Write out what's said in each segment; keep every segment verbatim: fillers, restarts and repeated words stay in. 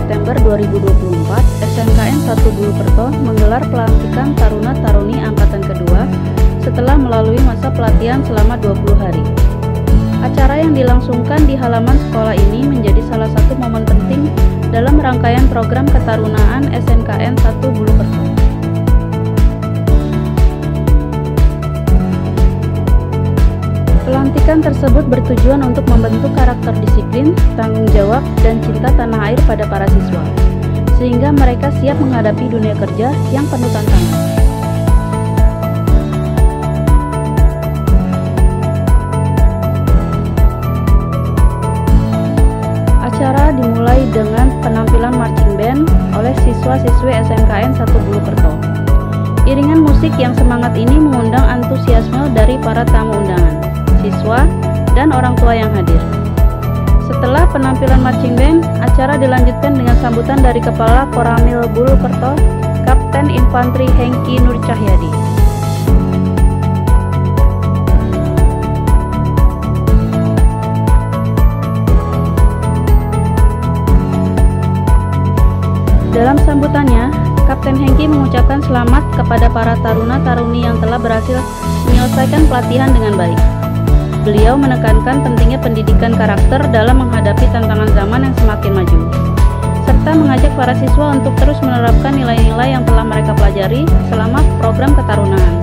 September dua ribu dua puluh empat, S M K N satu Bulukerto menggelar pelantikan Taruna-Taruni Angkatan Kedua setelah melalui masa pelatihan selama dua puluh hari. Acara yang dilangsungkan di halaman sekolah ini menjadi salah satu momen penting dalam rangkaian program ketarunaan S M K N satu Bulukerto. Pelantikan tersebut bertujuan untuk membentuk karakter disiplin, tanggung jawab, dan cinta tanah air pada para siswa, sehingga mereka siap menghadapi dunia kerja yang penuh tantangan. Acara dimulai dengan penampilan marching band oleh siswa-siswi S M K N satu Bulukerto. Iringan musik yang semangat ini mengundang antusiasme dari para tamu undangan, siswa, dan orang tua yang hadir. Setelah penampilan marching band, acara dilanjutkan dengan sambutan dari Kepala Koramil Bulukerto, Kapten Infantri Hengki Nur Cahyadi. Dalam sambutannya, Kapten Hengki mengucapkan selamat kepada para taruna-taruni yang telah berhasil menyelesaikan pelatihan dengan baik. Beliau menekankan pentingnya pendidikan karakter dalam menghadapi tantangan zaman yang semakin maju, serta mengajak para siswa untuk terus menerapkan nilai-nilai yang telah mereka pelajari selama program ketarunaan.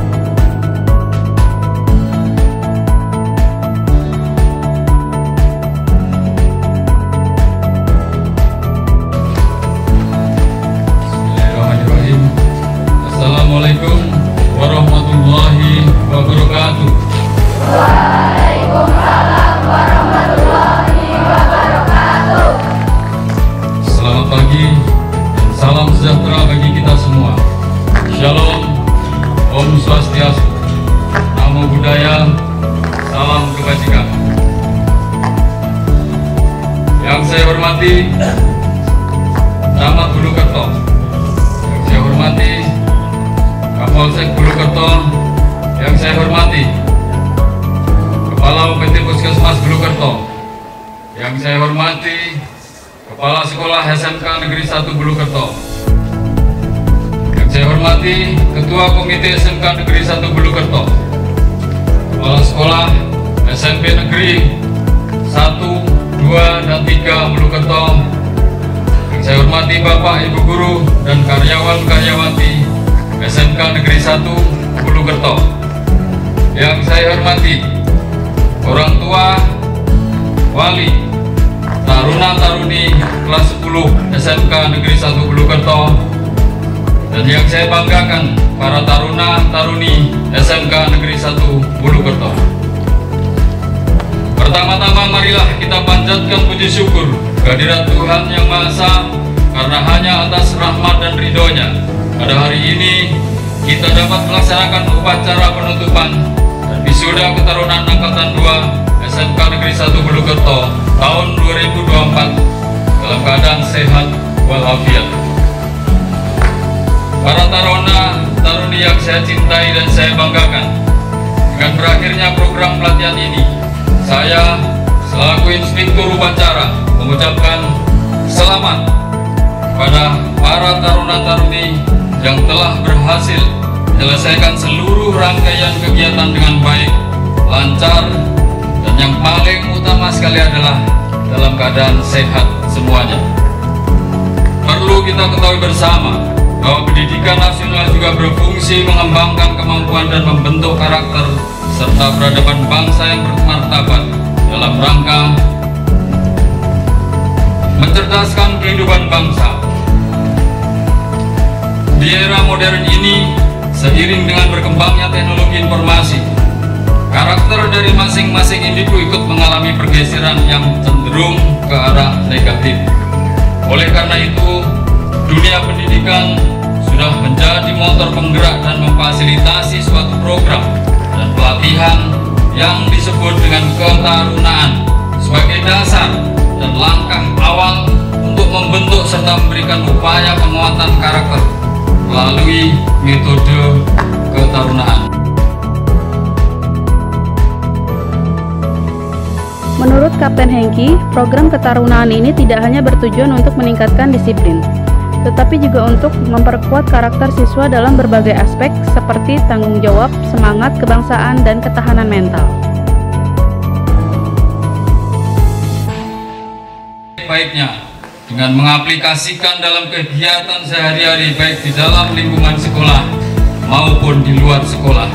Bismillahirrahmanirrahim. Assalamualaikum warahmatullahi wabarakatuh. Waalaikumsalam warahmatullahi wabarakatuh. Selamat pagi dan salam sejahtera bagi kita semua. Shalom, Om Swastiastu, Namo Buddhaya, salam kebajikan. Yang saya hormati Camat Bulukerto, yang saya hormati Kapolsek Bulukerto, yang saya hormati Kepala U P T Puskesmas Bulukerto, yang saya hormati Kepala Sekolah S M K Negeri satu Bulukerto, yang saya hormati Ketua Komite S M K Negeri satu Bulukerto, Kepala Sekolah S M P Negeri satu, dua, dan tiga Bulukerto, yang saya hormati Bapak, Ibu Guru, dan karyawan-karyawati S M K Negeri satu Bulukerto, yang saya hormati orang tua, wali, taruna-taruni kelas sepuluh S M K Negeri satu Bulukerto, dan yang saya banggakan para taruna-taruni S M K Negeri satu Bulukerto. Pertama-tama marilah kita panjatkan puji syukur kehadirat Tuhan Yang Maha Esa, karena hanya atas rahmat dan ridhonya pada hari ini kita dapat melaksanakan upacara penutupan wisuda ketarunaan Angkatan dua S M K Negeri satu Bulukerto tahun dua ribu dua puluh empat dalam keadaan sehat walafiat. Para taruna taruni yang saya cintai dan saya banggakan, dengan berakhirnya program pelatihan ini, saya selaku inspektur upacara mengucapkan selamat pada para taruna-taruni yang telah berhasil menyelesaikan seluruh rangkaian kegiatan dengan baik, lancar, dan yang paling utama sekali adalah dalam keadaan sehat semuanya. Perlu kita ketahui bersama bahwa pendidikan nasional juga berfungsi mengembangkan kemampuan dan membentuk karakter serta peradaban bangsa yang bermartabat dalam rangka mencerdaskan kehidupan bangsa. Di era modern ini, seiring dengan berkembangnya teknologi informasi, karakter dari masing-masing individu ikut mengalami pergeseran yang cenderung ke arah negatif. Oleh karena itu, dunia pendidikan sudah menjadi motor penggerak dan memfasilitasi suatu program dan pelatihan yang disebut dengan ketarunaan sebagai dasar dan langkah awal untuk membentuk serta memberikan upaya penguatan karakter melalui metode ketarunaan. Menurut Menurut Kapten Hengki, program ketarunaan ini tidak hanya bertujuan untuk meningkatkan disiplin, tetapi juga untuk memperkuat karakter siswa dalam berbagai aspek seperti tanggung jawab, semangat kebangsaan, dan ketahanan mental. Baiknya, dengan mengaplikasikan dalam kegiatan sehari-hari baik di dalam lingkungan sekolah maupun di luar sekolah.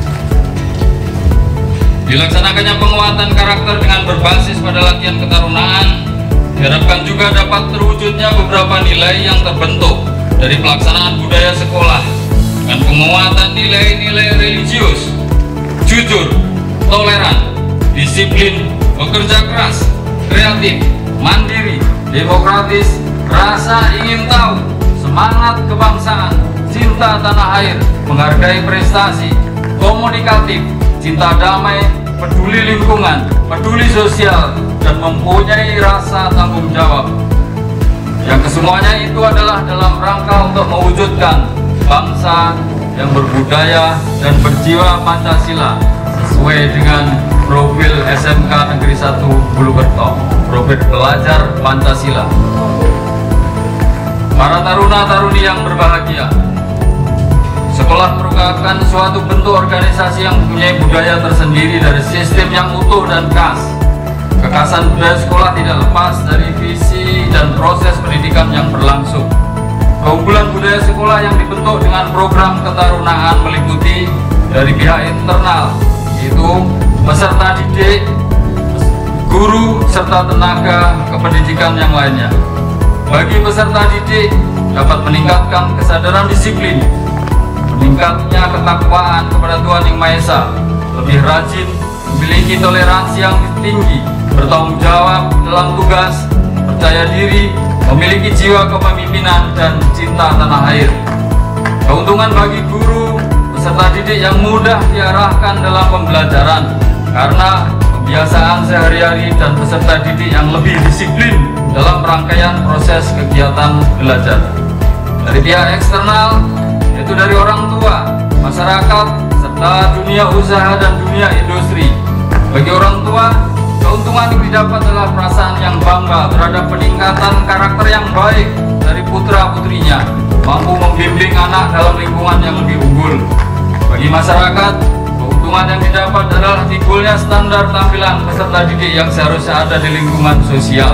Dilaksanakannya penguatan karakter dengan berbasis pada latihan ketarunaan diharapkan juga dapat terwujudnya beberapa nilai yang terbentuk dari pelaksanaan budaya sekolah dengan penguatan nilai-nilai religius, jujur, toleran, disiplin, bekerja keras, kreatif, mandiri, demokratis, rasa ingin tahu, semangat kebangsaan, cinta tanah air, menghargai prestasi, komunikatif, cinta damai, peduli lingkungan, peduli sosial, dan mempunyai rasa tanggung jawab. Yang kesemuanya itu adalah dalam rangka untuk mewujudkan bangsa yang berbudaya dan berjiwa Pancasila sesuai dengan profil S M K Negeri satu Bulukerto, profil pelajar Pancasila. Para taruna-taruni yang berbahagia, sekolah merupakan suatu bentuk organisasi yang mempunyai budaya tersendiri dari sistem yang utuh dan khas. Kekhasan budaya sekolah tidak lepas dari visi dan proses pendidikan yang berlangsung. Keunggulan budaya sekolah yang dibentuk dengan program ketarunaan meliputi dari pihak internal, yaitu peserta didik, guru, serta tenaga kependidikan yang lainnya. Bagi peserta didik dapat meningkatkan kesadaran disiplin, meningkatnya ketakwaan kepada Tuhan Yang Maha Esa, lebih rajin, memiliki toleransi yang tinggi, bertanggung jawab dalam tugas, percaya diri, memiliki jiwa kepemimpinan dan cinta tanah air. Keuntungan bagi guru, peserta didik yang mudah diarahkan dalam pembelajaran karena kebiasaan sehari-hari dan peserta didik yang lebih disiplin dalam rangkaian proses kegiatan belajar. Dari pihak eksternal, yaitu dari orang tua, masyarakat, serta dunia usaha dan dunia industri. Bagi orang tua, keuntungan yang didapat adalah perasaan yang bangga terhadap peningkatan karakter yang baik dari putra-putrinya, mampu membimbing anak dalam lingkungan yang lebih unggul. Bagi masyarakat, keuntungan yang didapat adalah timbulnya standar tampilan peserta didik yang seharusnya ada di lingkungan sosial.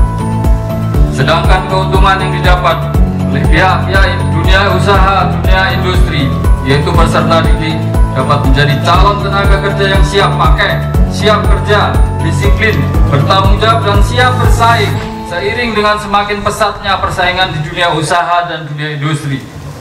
Sedangkan keuntungan yang didapat oleh pihak-pihak dunia usaha, dunia industri, yaitu peserta didik dapat menjadi calon tenaga kerja yang siap pakai, siap kerja, disiplin, bertanggung jawab, dan siap bersaing seiring dengan semakin pesatnya persaingan di dunia usaha dan dunia industri.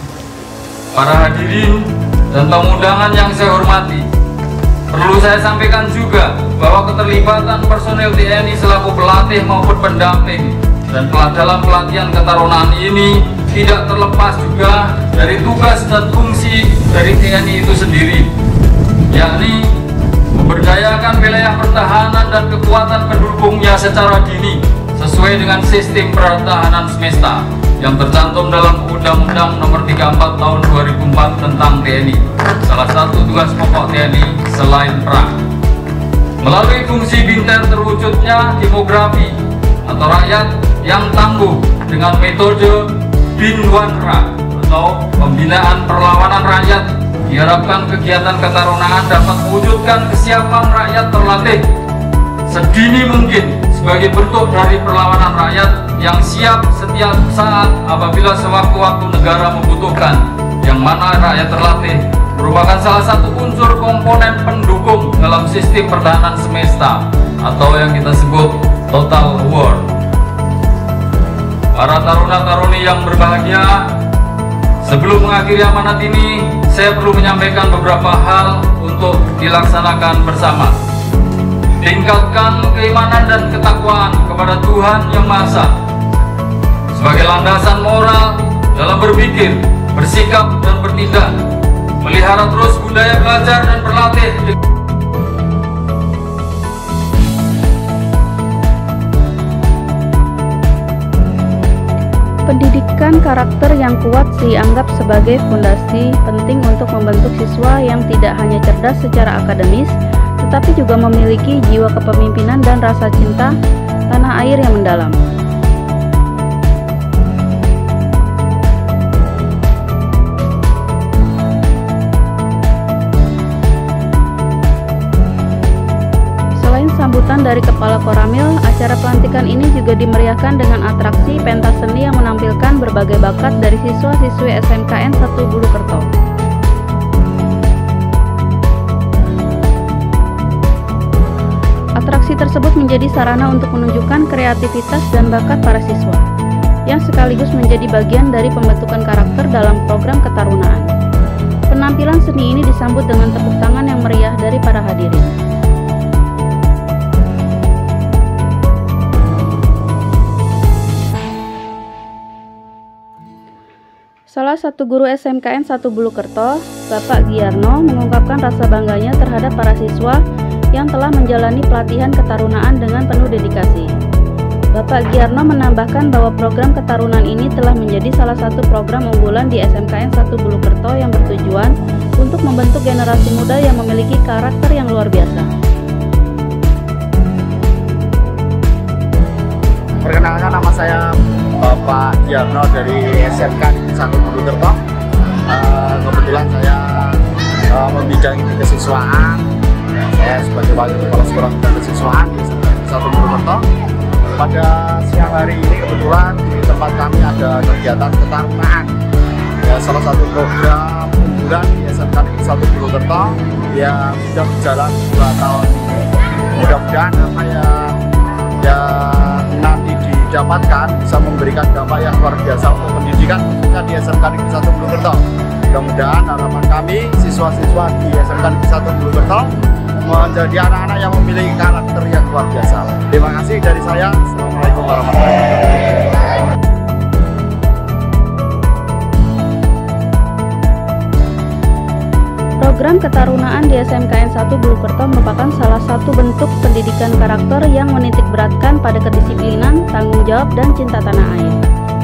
Para hadirin dan tamu undangan yang saya hormati, perlu saya sampaikan juga bahwa keterlibatan personel T N I selaku pelatih maupun pendamping dan dalam pelatihan ketarunaan ini tidak terlepas juga dari tugas dan fungsi dari T N I itu sendiri, yakni memberdayakan wilayah pertahanan dan kekuatan pendukungnya secara dini sesuai dengan sistem pertahanan semesta yang tercantum dalam Undang-Undang Nomor tiga puluh empat Tahun dua ribu empat tentang T N I. Salah satu tugas pokok T N I selain perang. Melalui fungsi binter terwujudnya demografi atau rakyat yang tangguh dengan metode Binwanra atau pembinaan perlawanan rakyat, diharapkan kegiatan ketarunaan dapat mewujudkan kesiapan rakyat terlatih sedini mungkin sebagai bentuk dari perlawanan rakyat yang siap setiap saat apabila sewaktu-waktu negara membutuhkan, yang mana rakyat terlatih merupakan salah satu unsur komponen pendukung dalam sistem pertahanan semesta atau yang kita sebut total war. Para taruna-taruni yang berbahagia, sebelum mengakhiri amanat ini, saya perlu menyampaikan beberapa hal untuk dilaksanakan bersama. Tingkatkan keimanan dan ketakwaan kepada Tuhan Yang Maha Esa sebagai landasan moral dalam berpikir, bersikap, dan bertindak. Pelihara terus budaya belajar dan berlatih. Pendidikan karakter yang kuat dianggap sebagai fondasi penting untuk membentuk siswa yang tidak hanya cerdas secara akademis, tetapi juga memiliki jiwa kepemimpinan dan rasa cinta tanah air yang mendalam. Sambutan dari Kepala Koramil, acara pelantikan ini juga dimeriahkan dengan atraksi pentas seni yang menampilkan berbagai bakat dari siswa-siswi S M K N satu Bulukerto. Atraksi tersebut menjadi sarana untuk menunjukkan kreativitas dan bakat para siswa, yang sekaligus menjadi bagian dari pembentukan karakter dalam program ketarunaan. Penampilan seni ini disambut dengan tepuk tangan yang meriah dari para hadirin. Salah satu guru S M K N satu Bulukerto, Bapak Giarno, mengungkapkan rasa bangganya terhadap para siswa yang telah menjalani pelatihan ketarunaan dengan penuh dedikasi. Bapak Giarno menambahkan bahwa program ketarunaan ini telah menjadi salah satu program unggulan di S M K N satu Bulukerto yang bertujuan untuk membentuk generasi muda yang memiliki karakter yang luar biasa. Perkenalkan, nama saya Bapak Giarno dari S M K Negeri satu Bulukerto. Uh, kebetulan saya uh, membidangi di kesiswaan. Ya, saya sebagai wakil kepala sekolah dan kesiswaan di S M K Negeri satu Bulukerto. Pada siang hari ini kebetulan di tempat kami ada kegiatan ketarunaan. Ya, salah satu program unggulan di S M K Negeri satu Bulukerto yang sudah berjalan dua tahun ini. Mudah-mudahan apa yang yang nanti didapatkan bisa memberikan dampak yang luar biasa untuk pendidikan khususnya di S M K Negeri satu Bulukerto. Mudah-mudahan harapan kami siswa-siswa di S M K Negeri satu Bulukerto menjadi anak-anak yang memiliki karakter yang luar biasa. Terima kasih dari saya. Assalamualaikum warahmatullahi wabarakatuh. Program ketarunaan di S M K N satu Bulukerto merupakan salah satu bentuk pendidikan karakter yang menitik beratkan pada kedisiplinan, tanggung jawab, dan cinta tanah air.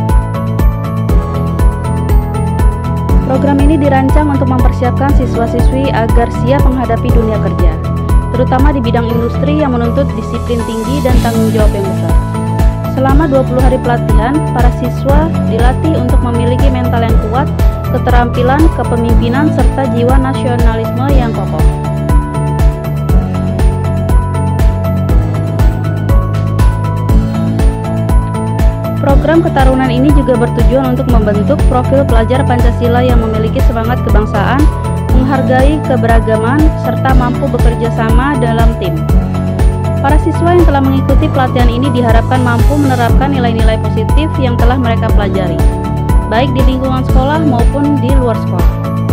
Program ini dirancang untuk mempersiapkan siswa-siswi agar siap menghadapi dunia kerja, terutama di bidang industri yang menuntut disiplin tinggi dan tanggung jawab yang besar. Selama dua puluh hari pelatihan, para siswa dilatih untuk memiliki mental yang kuat, keterampilan, kepemimpinan, serta jiwa nasionalisme yang kokoh. Program ketarunaan ini juga bertujuan untuk membentuk profil pelajar Pancasila yang memiliki semangat kebangsaan, menghargai keberagaman, serta mampu bekerja sama dalam tim. Para siswa yang telah mengikuti pelatihan ini diharapkan mampu menerapkan nilai-nilai positif yang telah mereka pelajari, baik di lingkungan sekolah maupun di luar sekolah.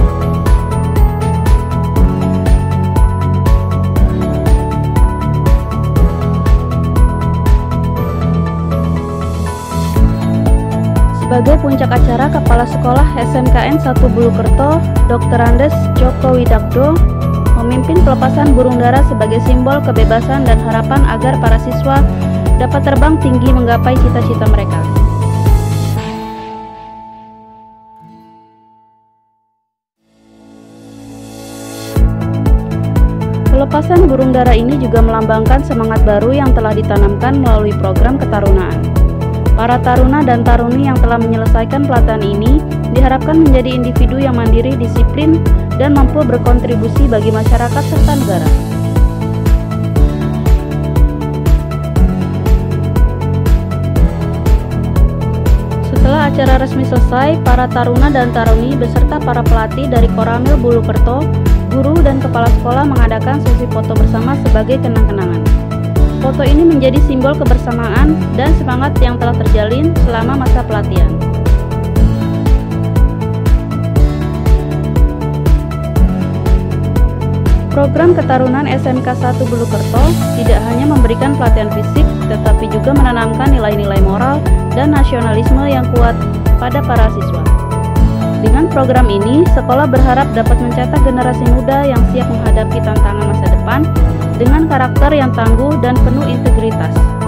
Sebagai puncak acara, Kepala Sekolah S M K N satu Bulukerto, Doktor Andes Joko Widakdo, memimpin pelepasan burung dara sebagai simbol kebebasan dan harapan agar para siswa dapat terbang tinggi menggapai cita-cita mereka. Pelepasan burung dara ini juga melambangkan semangat baru yang telah ditanamkan melalui program ketarunaan. Para taruna dan taruni yang telah menyelesaikan pelatihan ini diharapkan menjadi individu yang mandiri, disiplin, dan mampu berkontribusi bagi masyarakat serta negara. Setelah acara resmi selesai, para taruna dan taruni beserta para pelatih dari Koramil Bulukerto, guru dan kepala sekolah mengadakan sesi foto bersama sebagai kenang-kenangan. Foto ini menjadi simbol kebersamaan dan semangat yang telah terjalin selama masa pelatihan. Program ketarunaan S M K satu Bulukerto tidak hanya memberikan pelatihan fisik, tetapi juga menanamkan nilai-nilai moral dan nasionalisme yang kuat pada para siswa. Dengan program ini, sekolah berharap dapat mencetak generasi muda yang siap menghadapi tantangan masa depan dengan karakter yang tangguh dan penuh integritas.